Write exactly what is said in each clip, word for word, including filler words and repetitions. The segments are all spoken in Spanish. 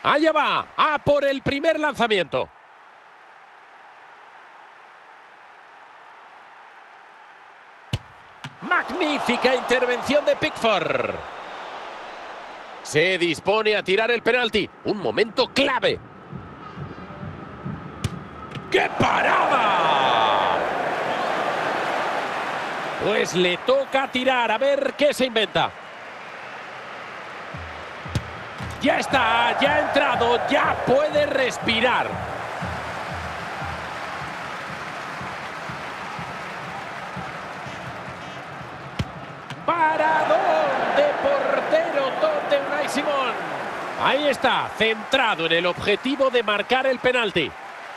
Allá va, a por el primer lanzamiento. Magnífica intervención de Pickford. Se dispone a tirar el penalti. Un momento clave. ¡Qué parada! Pues le toca tirar, a ver qué se inventa. Ya está, ya ha entrado, ya puede respirar. Paradón de portero de Unai Simón. Ahí está, centrado en el objetivo de marcar el penalti.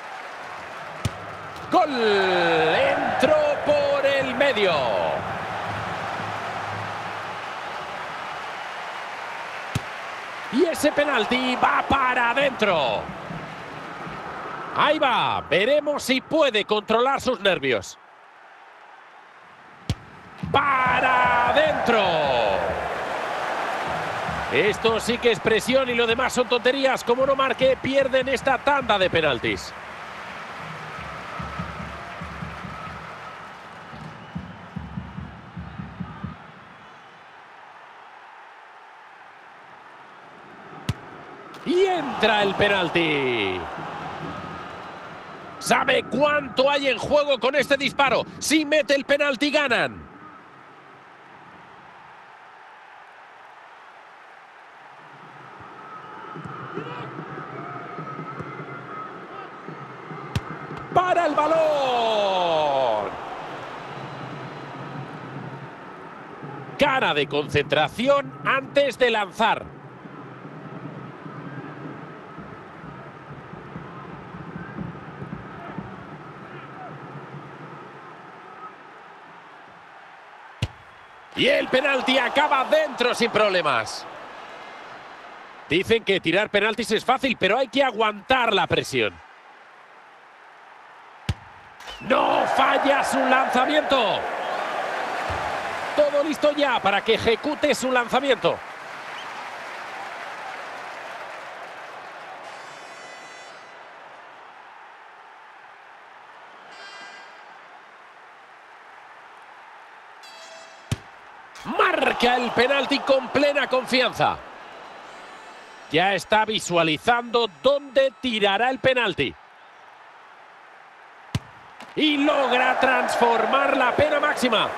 ¡Gol! Entró por el medio. Y ese penalti va para adentro. Ahí va, veremos si puede controlar sus nervios. ¡Para adentro! Esto sí que es presión y lo demás son tonterías. Como no marque, pierden esta tanda de penaltis. Y entra el penalti. ¿Sabe cuánto hay en juego con este disparo? Si mete el penalti, ganan. ¡Para el balón! Cara de concentración antes de lanzar. Y el penalti acaba dentro sin problemas. Dicen que tirar penaltis es fácil, pero hay que aguantar la presión. ¡No falla su lanzamiento! Todo listo ya para que ejecute su lanzamiento. Marca el penalti con plena confianza. Ya está visualizando dónde tirará el penalti. Y logra transformar la pena máxima.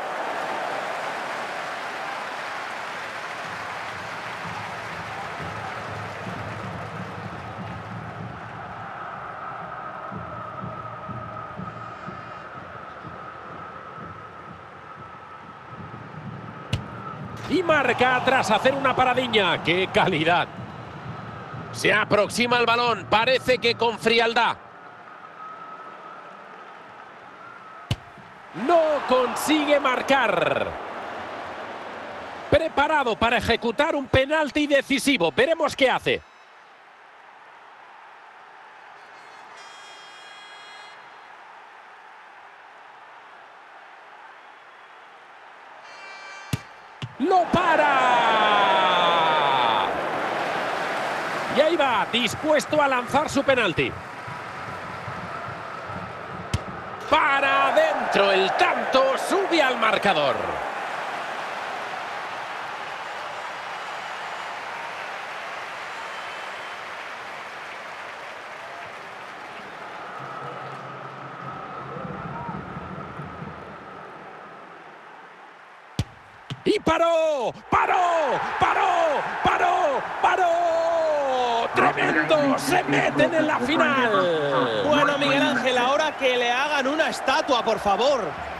Y marca tras hacer una paradiña. ¡Qué calidad! Se aproxima el balón. Parece que con frialdad. No consigue marcar. Preparado para ejecutar un penalti decisivo. Veremos qué hace. ¡Lo para! Y ahí va, dispuesto a lanzar su penalti. Para adentro, el tanto sube al marcador. Y paró, paró, paró, paró, paró. ¡Tremendo! Se meten en la final. Bueno, Miguel Ángel, ahora que le hagan una estatua, por favor.